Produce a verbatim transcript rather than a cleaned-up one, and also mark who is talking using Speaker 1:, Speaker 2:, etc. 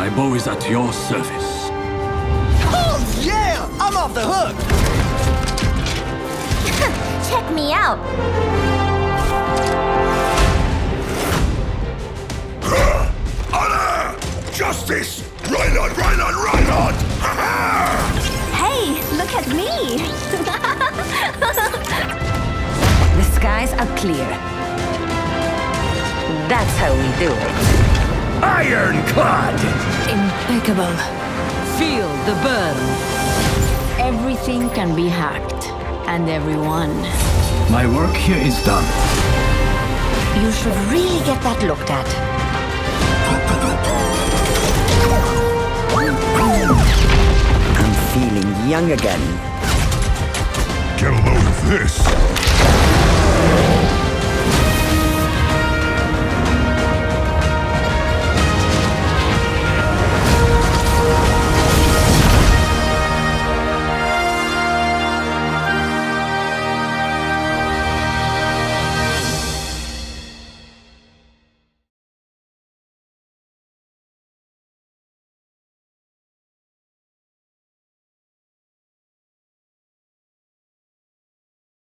Speaker 1: My bow is at your service.
Speaker 2: Oh, yeah! I'm off the hook!
Speaker 3: Check me out!
Speaker 4: Honor! Justice! Reinhard, Reinhard, Reinhard!
Speaker 3: Hey, look at me!
Speaker 5: The skies are clear. That's how we do it.
Speaker 4: Ironclad!
Speaker 5: Impeccable. Feel the burn. Everything can be hacked. And everyone.
Speaker 1: My work here is done.
Speaker 5: You should really get that looked at.
Speaker 2: I'm feeling young again.
Speaker 4: Get a load of this!